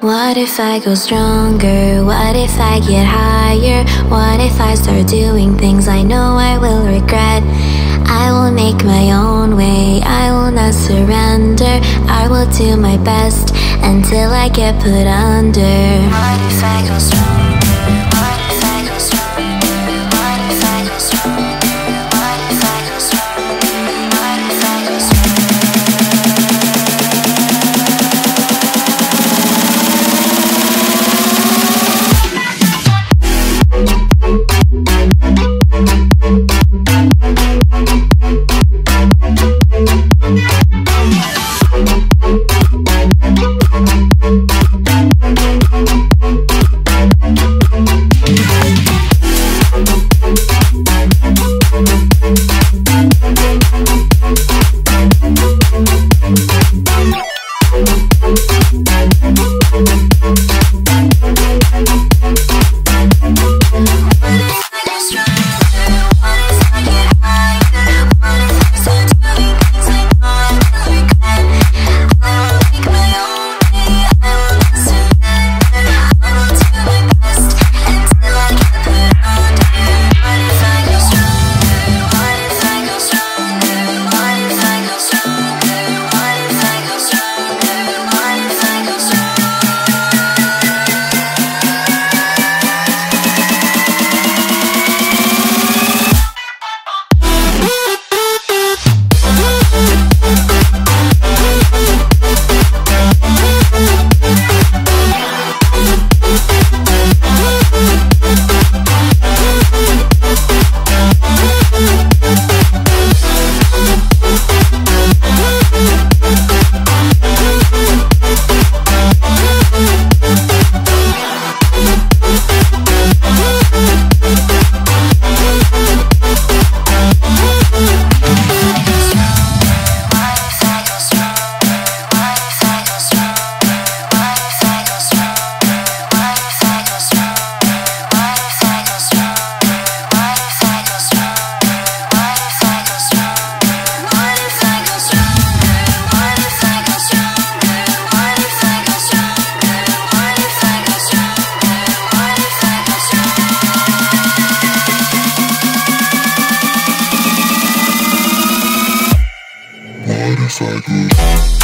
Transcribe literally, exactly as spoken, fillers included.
What if I go stronger? What if I get higher? What if I start doing things I know I will regret? I will make my own way, I will not surrender. I will do my best until I get put under. What if I go stronger? What if I go stronger? What if I go stronger? What if I go stronger? What if I go stronger? What if I go?